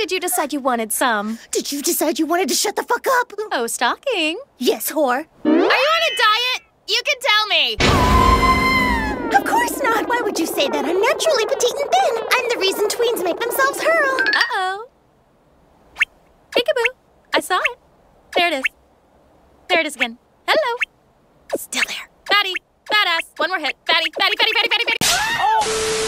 did you decide you wanted some? Did you decide you wanted to shut the fuck up? Oh, stocking. Yes, whore. Are you on a diet? You can tell me. Of course not. Why would you say that? I'm naturally petite and thin. I'm the reason tweens make themselves hurl. Uh-oh. Peekaboo. I saw it. There it is. There it is again. Hello. Still there. Fatty. Badass. One more hit. Fatty, fatty, fatty, fatty, fatty, fatty. Oh!